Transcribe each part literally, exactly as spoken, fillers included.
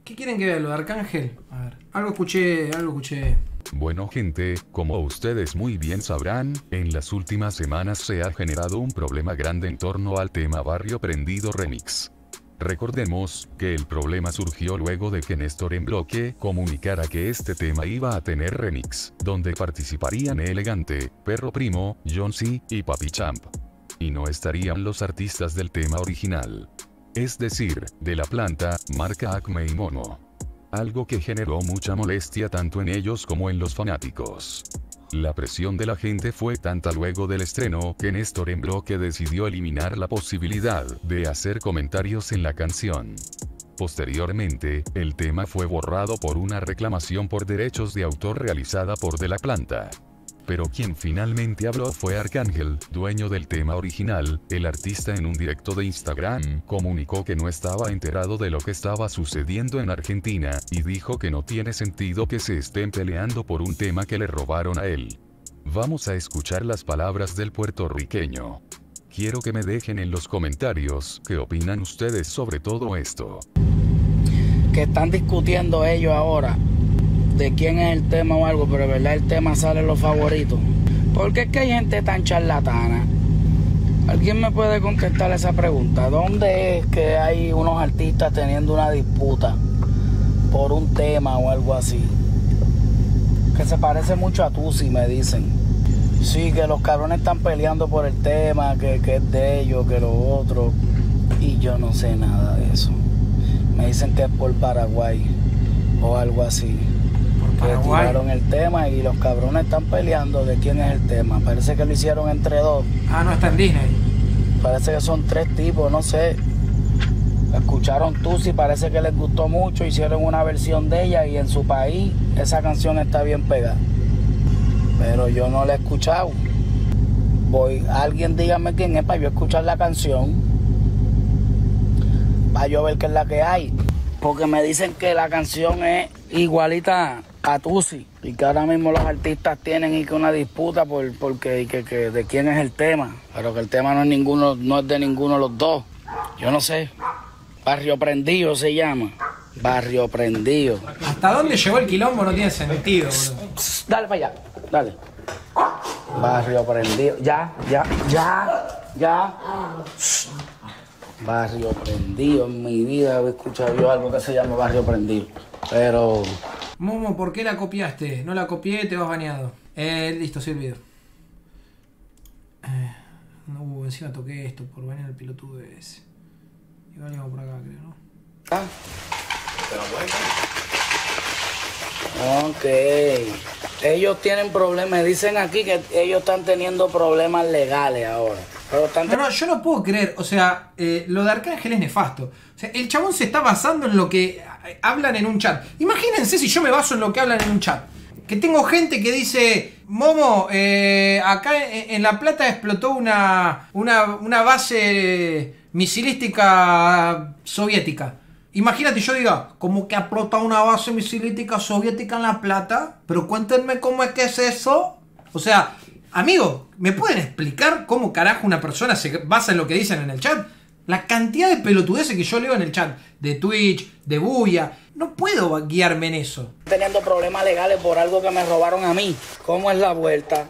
¿Qué quieren que vea? ¿Lo de Arcángel? A ver, algo escuché, algo escuché. Bueno gente, como ustedes muy bien sabrán, en las últimas semanas se ha generado un problema grande en torno al tema Barrio Prendido Remix. Recordemos que el problema surgió luego de que Néstor en Bloque comunicara que este tema iba a tener remix, donde participarían Elegante, Perro Primo, John C. y Papi Champ. Y no estarían los artistas del tema original. Es decir, de La Planta, Marca Acme y Mono. Algo que generó mucha molestia tanto en ellos como en los fanáticos. La presión de la gente fue tanta luego del estreno que Néstor en Bloque decidió eliminar la posibilidad de hacer comentarios en la canción. Posteriormente, el tema fue borrado por una reclamación por derechos de autor realizada por De La Planta. Pero quien finalmente habló fue Arcángel, dueño del tema original. El artista en un directo de Instagram comunicó que no estaba enterado de lo que estaba sucediendo en Argentina, y dijo que no tiene sentido que se estén peleando por un tema que le robaron a él. Vamos a escuchar las palabras del puertorriqueño. Quiero que me dejen en los comentarios qué opinan ustedes sobre todo esto. Que están discutiendo ellos ahora de quién es el tema o algo, pero de verdad el tema sale en los favoritos. ¿Por qué es que hay gente tan charlatana? ¿Alguien me puede contestar esa pregunta? ¿Dónde es que hay unos artistas teniendo una disputa por un tema o algo así? Que se parece mucho a Tusi, me dicen. Sí, que los cabrones están peleando por el tema, que, que es de ellos, que lo otro. Y yo no sé nada de eso. Me dicen que es por Paraguay o algo así. Que tiraron el tema y los cabrones están peleando de quién es el tema. Parece que lo hicieron entre dos. Ah, no está en Disney. Parece que son tres tipos, no sé. Escucharon Tusi, parece que les gustó mucho, hicieron una versión de ella y en su país esa canción está bien pegada. Pero yo no la he escuchado. Voy, alguien dígame quién es para yo escuchar la canción. Para yo ver qué es la que hay. Porque me dicen que la canción es igualita a Tusi y que ahora mismo los artistas tienen y que una disputa por porque y que, que de quién es el tema, pero que el tema no es ninguno, no es de ninguno de los dos. Yo no sé. Barrio Prendido se llama. Barrio Prendido. ¿Hasta dónde llegó el quilombo? No tiene sentido, boludo. Dale para allá, dale. Barrio Prendido. Ya, ya, ya, ya. Barrio Prendido. En mi vida he escuchado yo algo que se llama Barrio Prendido. Pero... Momo, ¿por qué la copiaste? No la copié, te vas baneado. Eh, listo, sí el video. Eh, no, uh, encima toqué esto por banear el pelotudo ese. Igual llegamos por acá, creo, ¿no? Ah. Ok. Ellos tienen problemas. Dicen aquí que ellos están teniendo problemas legales ahora. Pero están... No, no, yo no puedo creer. O sea, eh, lo de Arcángel es nefasto. O sea, el chabón se está basando en lo que hablan en un chat. Imagínense si yo me baso en lo que hablan en un chat. Que tengo gente que dice, Momo, eh, acá en, en La Plata explotó una, una, una base misilística soviética. Imagínate, yo diga, como que ha explotado una base misilística soviética en La Plata, pero cuéntenme cómo es que es eso. O sea, amigo, ¿me pueden explicar cómo carajo una persona se basa en lo que dicen en el chat? La cantidad de pelotudeces que yo leo en el chat de Twitch, de Buya, no puedo guiarme en eso. Teniendo problemas legales por algo que me robaron a mí. ¿Cómo es la vuelta?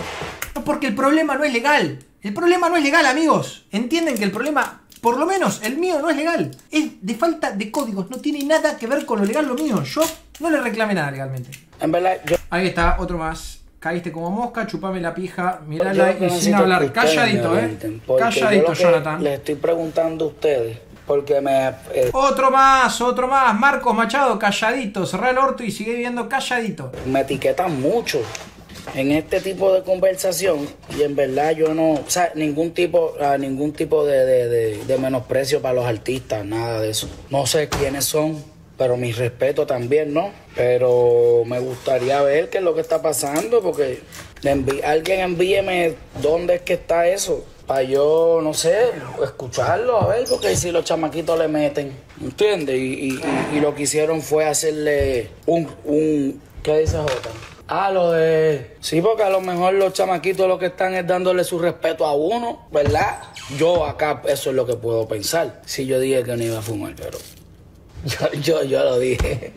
No, porque el problema no es legal. El problema no es legal, amigos. Entienden que el problema, por lo menos el mío, no es legal. Es de falta de códigos. No tiene nada que ver con lo legal lo mío. Yo no le reclamé nada legalmente. En verdad, yo... Ahí está, otro más. Caíste como mosca, chupame la pija, mirala y sin hablar. Calladito, eh. Calladito, Jonathan. Les estoy preguntando a ustedes, porque me... Eh, otro más, otro más. Marcos Machado, calladito. Cerrá el orto y sigue viviendo calladito. Me etiquetan mucho en este tipo de conversación y en verdad yo no... O sea, ningún tipo, uh, ningún tipo de, de, de, de menosprecio para los artistas, nada de eso. No sé quiénes son, pero mi respeto también, ¿no? Pero me gustaría ver qué es lo que está pasando, porque envi alguien envíeme dónde es que está eso, para yo, no sé, escucharlo, a ver, porque si los chamaquitos le meten, ¿entiendes? Y, y, y, y lo que hicieron fue hacerle un... un ¿qué dice Jota? Ah, lo de... Sí, porque a lo mejor los chamaquitos lo que están es dándole su respeto a uno, ¿verdad? Yo acá eso es lo que puedo pensar, si yo dije que no iba a fumar, pero... Yo, yo, yo lo dije.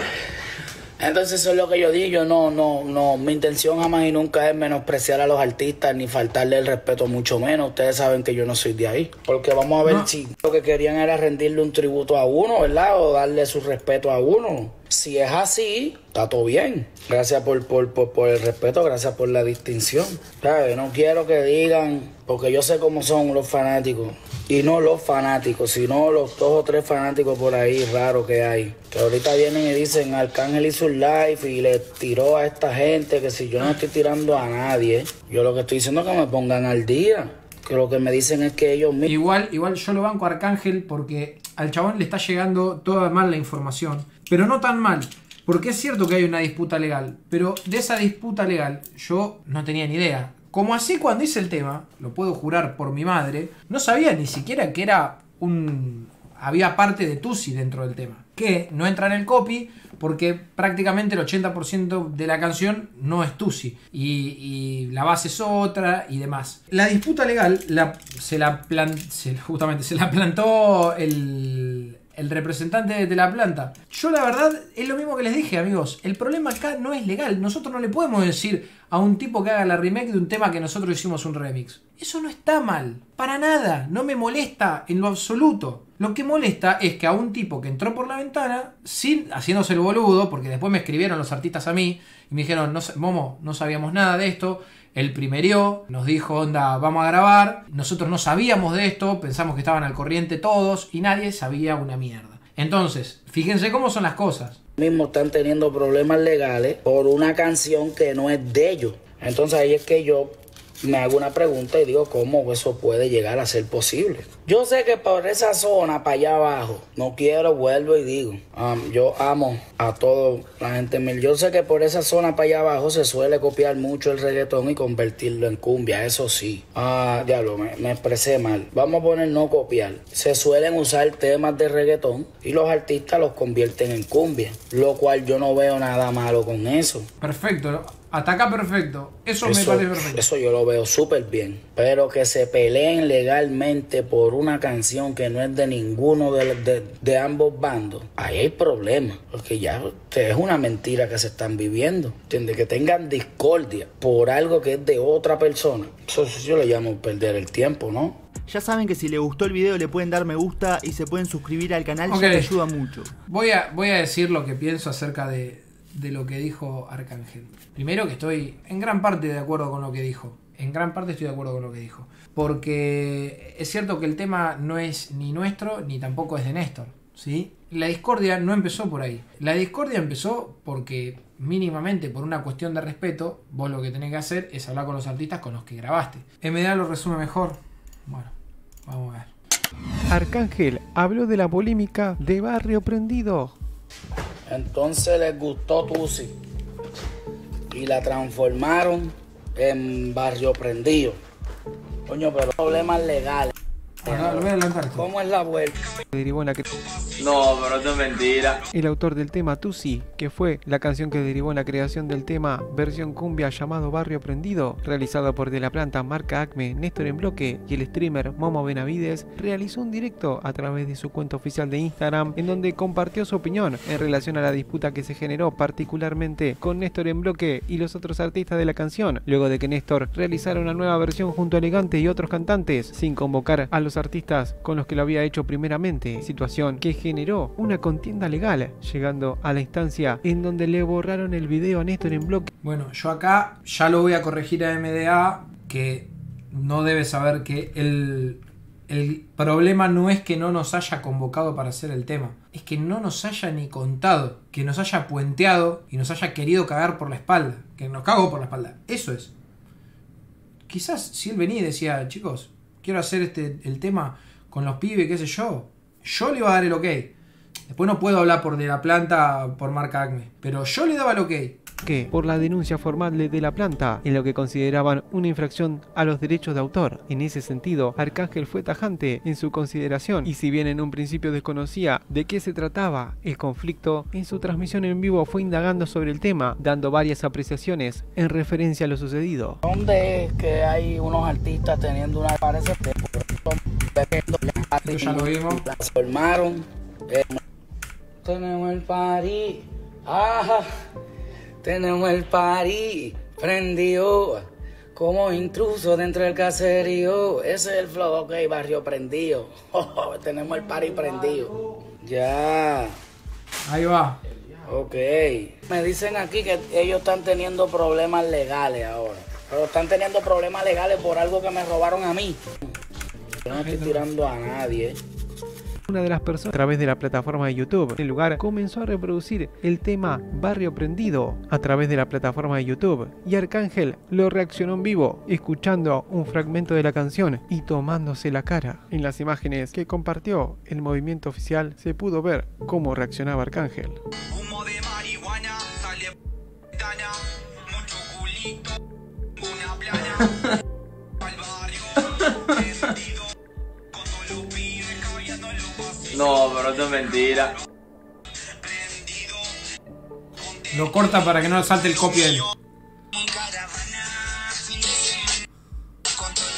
Entonces eso es lo que yo digo. Yo no, no, no. Mi intención jamás y nunca es menospreciar a los artistas ni faltarle el respeto, mucho menos. Ustedes saben que yo no soy de ahí. Porque vamos a ver no. si lo que querían era rendirle un tributo a uno, ¿verdad? O darle su respeto a uno. Si es así, está todo bien. Gracias por, por, por, por el respeto, gracias por la distinción. ¿Sabes? No quiero que digan, porque yo sé cómo son los fanáticos. Y no los fanáticos, sino los dos o tres fanáticos por ahí raros que hay. Que ahorita vienen y dicen, Arcángel hizo un live y le tiró a esta gente, que si yo no estoy tirando a nadie, yo lo que estoy diciendo es que me pongan al día. Que lo que me dicen es que ellos mismos... Igual, igual yo lo banco a Arcángel porque al chabón le está llegando toda mal la información. Pero no tan mal, porque es cierto que hay una disputa legal. Pero de esa disputa legal yo no tenía ni idea. Como así cuando hice el tema, lo puedo jurar por mi madre, no sabía ni siquiera que era un... había parte de Tusi dentro del tema. Que no entra en el copy porque prácticamente el ochenta por ciento de la canción no es Tusi. Y, y la base es otra y demás. La disputa legal la, se, la plan, se, justamente, se la plantó el... el representante de la planta. Yo la verdad es lo mismo que les dije, amigos. El problema acá no es legal. Nosotros no le podemos decir a un tipo que haga la remake de un tema que nosotros hicimos un remix. Eso no está mal. Para nada. No me molesta en lo absoluto. Lo que molesta es que a un tipo que entró por la ventana, sin haciéndose el boludo, porque después me escribieron los artistas a mí y me dijeron, no, Momo, no sabíamos nada de esto. Él primerió, nos dijo, onda, vamos a grabar. Nosotros no sabíamos de esto, pensamos que estaban al corriente todos y nadie sabía una mierda. Entonces, fíjense cómo son las cosas. Mismos están teniendo problemas legales por una canción que no es de ellos. Entonces ahí es que yo me hago una pregunta y digo, ¿cómo eso puede llegar a ser posible? Yo sé que por esa zona, para allá abajo, no quiero, vuelvo y digo, um, yo amo a toda la gente mil. Yo sé que por esa zona, para allá abajo, se suele copiar mucho el reggaetón y convertirlo en cumbia, eso sí. Ah, diablo, me, me expresé mal. Vamos a poner no copiar. Se suelen usar temas de reggaetón y los artistas los convierten en cumbia, lo cual yo no veo nada malo con eso. Perfecto. Hasta acá perfecto. Eso, eso me parece perfecto. Eso yo lo veo súper bien. Pero que se peleen legalmente por una canción que no es de ninguno de, de, de ambos bandos, ahí hay problemas. Porque ya es una mentira que se están viviendo. ¿Entiendes? Que tengan discordia por algo que es de otra persona. Eso, eso yo le llamo perder el tiempo, ¿no? Ya saben que si les gustó el video le pueden dar me gusta y se pueden suscribir al canal, okay. Ya les ayuda mucho. Voy a, voy a decir lo que pienso acerca de... de lo que dijo Arcángel. Primero que estoy en gran parte de acuerdo con lo que dijo. En gran parte estoy de acuerdo con lo que dijo. Porque es cierto que el tema no es ni nuestro ni tampoco es de Néstor, ¿sí? La discordia no empezó por ahí. La discordia empezó porque mínimamente por una cuestión de respeto, vos lo que tenés que hacer es hablar con los artistas con los que grabaste. M D A lo resume mejor. Bueno, vamos a ver. Arcángel habló de la polémica de Barrio Prendido. Entonces les gustó Tusi y la transformaron en Barrio Prendido. Coño, pero problemas legales. Bueno, lo voy a adelantar. ¿Cómo es la vuelta? Derivó en la que... No, pero esto es mentira. El autor del tema Tusi, que fue la canción que derivó en la creación del tema versión cumbia llamado Barrio Prendido, realizado por De La Planta, Marca Acme, Néstor en Bloque y el streamer Momo Benavides, realizó un directo a través de su cuenta oficial de Instagram en donde compartió su opinión en relación a la disputa que se generó particularmente con Néstor en Bloque y los otros artistas de la canción, luego de que Néstor realizara una nueva versión junto a Elegante y otros cantantes, sin convocar a los artistas con los que lo había hecho primeramente, situación que generó una contienda legal, llegando a la instancia en donde le borraron el video a Néstor en Bloque. Bueno, yo acá ya lo voy a corregir a M D A, que no debe saber que el, el problema no es que no nos haya convocado para hacer el tema, es que no nos haya ni contado, que nos haya puenteado y nos haya querido cagar por la espalda, que nos cagó por la espalda, eso es. Quizás si él venía y decía, chicos, quiero hacer este el tema con los pibes, qué sé yo, yo le iba a dar el ok. Después no puedo hablar por De La Planta, por Marca Acme, pero yo le daba el ok. Que por la denuncia formal de De La Planta, en lo que consideraban una infracción a los derechos de autor. En ese sentido, Arcángel fue tajante en su consideración, y si bien en un principio desconocía de qué se trataba el conflicto, en su transmisión en vivo fue indagando sobre el tema, dando varias apreciaciones en referencia a lo sucedido. ¿Dónde es que hay unos artistas teniendo una parece que ya lo vimos? Transformaron en Tenemos el party, ajá, tenemos el party prendido, como intruso dentro del caserío. Ese es el flow, ok, barrio prendido. Oh, tenemos el party prendido. Ya. Ahí va. Ok. Me dicen aquí que ellos están teniendo problemas legales ahora. Pero están teniendo problemas legales por algo que me robaron a mí. Yo no estoy tirando a nadie. Una de las personas, a través de la plataforma de YouTube, en el lugar comenzó a reproducir el tema Barrio Prendido a través de la plataforma de YouTube, y Arcángel lo reaccionó en vivo, escuchando un fragmento de la canción y tomándose la cara. En las imágenes que compartió el movimiento oficial se pudo ver cómo reaccionaba Arcángel. Humo de marihuana, sale p***tana, mucho culito, una plana, al barrio, prendido, con todos los pibes cambiando los pasillos. No, pero esto es mentira. Prendido, Lo corta para que no salte el copy de él. en caravana, fin de semana, con todos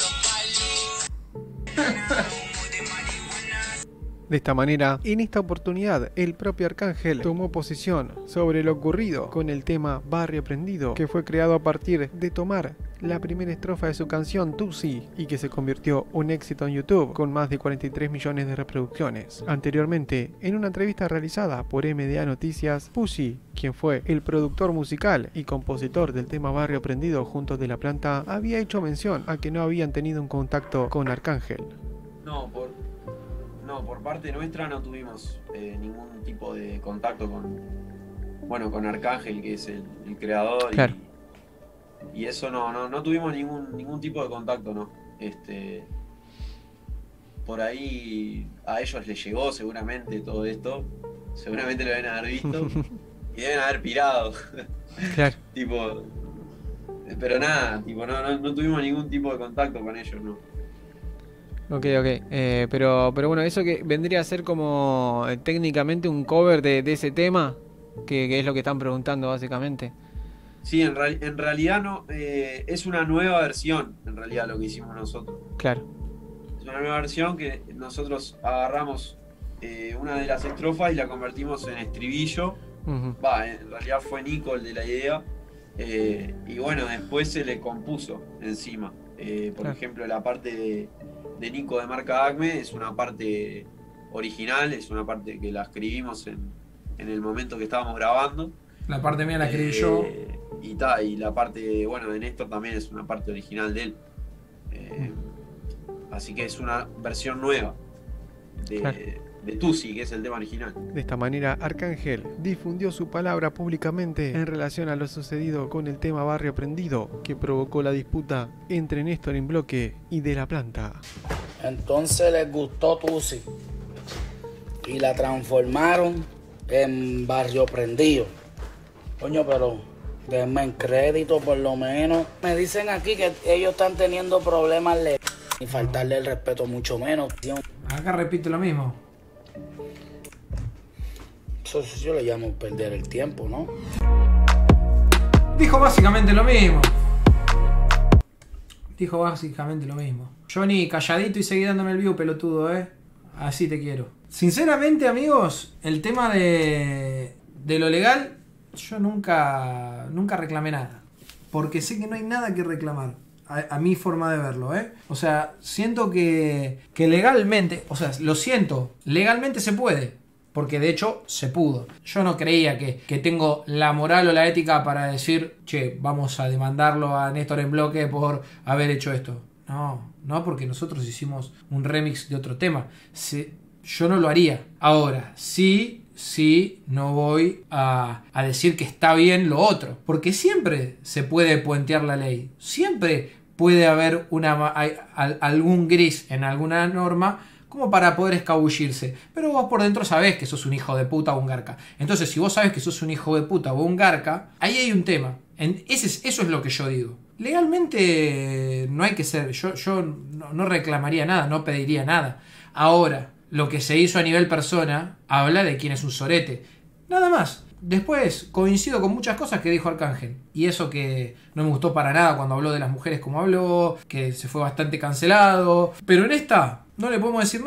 los palos. Humo de marihuana. De esta manera, en esta oportunidad, el propio Arcángel tomó posición sobre lo ocurrido con el tema Barrio Prendido, que fue creado a partir de tomar la primera estrofa de su canción Tusi y que se convirtió un éxito en YouTube con más de cuarenta y tres millones de reproducciones. Anteriormente, en una entrevista realizada por M D A Noticias, Pussy, quien fue el productor musical y compositor del tema Barrio Prendido junto a De La Planta, había hecho mención a que no habían tenido un contacto con Arcángel. No, por, no, por parte nuestra no tuvimos eh, ningún tipo de contacto con, bueno, con Arcángel, que es el, el creador, Claro. y, y eso no, no, no tuvimos ningún, ningún tipo de contacto, ¿no? Este, por ahí a ellos les llegó seguramente todo esto, seguramente lo deben haber visto y deben haber pirado. Claro. Tipo, pero nada, tipo, no, no, no tuvimos ningún tipo de contacto con ellos, ¿no? Ok, ok. Eh, pero, pero bueno, eso que vendría a ser como eh, técnicamente un cover de, de ese tema, que, que es lo que están preguntando básicamente. Sí, en, real- en realidad no, eh, es una nueva versión, en realidad lo que hicimos nosotros. Claro. Es una nueva versión que nosotros agarramos eh, una de las estrofas y la convertimos en estribillo. Ujú. Va, en realidad fue Nico el de la idea. eh, y bueno, después se le compuso encima. Eh, por Claro. ejemplo, la parte de, de Nico de marca Acme es una parte original, es una parte que la escribimos en, en el momento que estábamos grabando. La parte mía la escribí yo. Eh, y, ta, y la parte, bueno, de Néstor también es una parte original de él. Eh, así que es una versión nueva de, Claro. de Tusi, que es el tema original. De esta manera, Arcángel difundió su palabra públicamente en relación a lo sucedido con el tema Barrio Prendido, que provocó la disputa entre Néstor en bloque y De La Planta. Entonces les gustó Tusi y la transformaron en Barrio Prendido. Coño, pero denme en crédito por lo menos. Me dicen aquí que ellos están teniendo problemas legales y faltarle el respeto mucho menos. Acá repito lo mismo. Eso sí yo le llamo perder el tiempo, ¿no? Dijo básicamente lo mismo. Dijo básicamente lo mismo. Johnny, calladito y seguí dándome el view, pelotudo, eh. Así te quiero. Sinceramente, amigos, el tema de, de lo legal, yo nunca, nunca reclamé nada. Porque sé que no hay nada que reclamar. A, a mi forma de verlo, ¿eh? O sea, siento que, que legalmente, o sea, lo siento, legalmente se puede. Porque de hecho se pudo. Yo no creía que, que tengo la moral o la ética para decir, che, vamos a demandarlo a Néstor en bloque por haber hecho esto. No, no, porque nosotros hicimos un remix de otro tema. Se, yo no lo haría. Ahora, sí, sí, no voy a, a decir que está bien lo otro. Porque siempre se puede puentear la ley. Siempre puede haber una, hay, al, algún gris en alguna norma como para poder escabullirse. Pero vos por dentro sabés que sos un hijo de puta o un garca. Entonces, si vos sabés que sos un hijo de puta o un garca, ahí hay un tema. En, ese es, eso es lo que yo digo. Legalmente no hay que ser... Yo, yo no, no reclamaría nada, no pediría nada. Ahora, lo que se hizo a nivel persona habla de quién es un sorete. Nada más. Después coincido con muchas cosas que dijo Arcángel. Y eso que no me gustó para nada cuando habló de las mujeres como habló, que se fue bastante cancelado. Pero en esta no le podemos decir nada.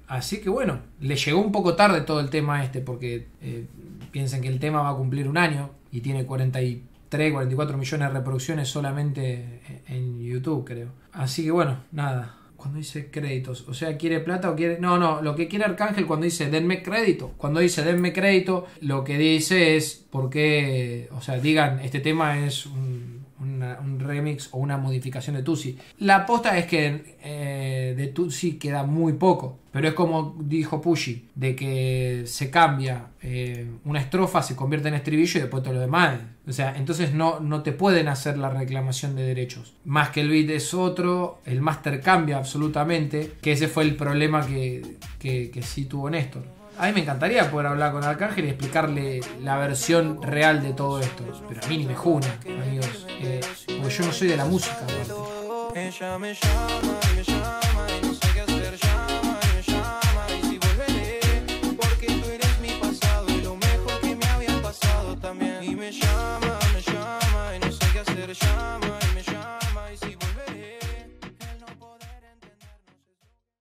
Así que bueno, le llegó un poco tarde todo el tema este, porque eh, piensen que el tema va a cumplir un año y tiene cuarenta y tres, cuarenta y cuatro millones de reproducciones solamente en YouTube, creo. Así que bueno, nada. Cuando dice créditos, o sea, ¿quiere plata o quiere...? No, no, lo que quiere Arcángel cuando dice denme crédito, cuando dice denme crédito, lo que dice es porque, o sea, digan, este tema es un, una, un remix o una modificación de Tusi. La aposta es que eh, de Tusi queda muy poco, pero es como dijo Pushi, de que se cambia eh, una estrofa, se convierte en estribillo y después todo lo demás. O sea, entonces no, no te pueden hacer la reclamación de derechos. Más que el beat es otro, el máster cambia absolutamente, que ese fue el problema que, que, que sí tuvo Néstor. A mí me encantaría poder hablar con Arcángel y explicarle la versión real de todo esto, pero a mí ni me juna, amigos, eh, porque yo no soy de la música. Aparte. Ella me llama y me llama y no sé qué hacer, llama y me llama y si volveré, porque tú eres mi pasado y lo mejor que me había pasado también. Y me llama, me llama y no sé qué hacer, llama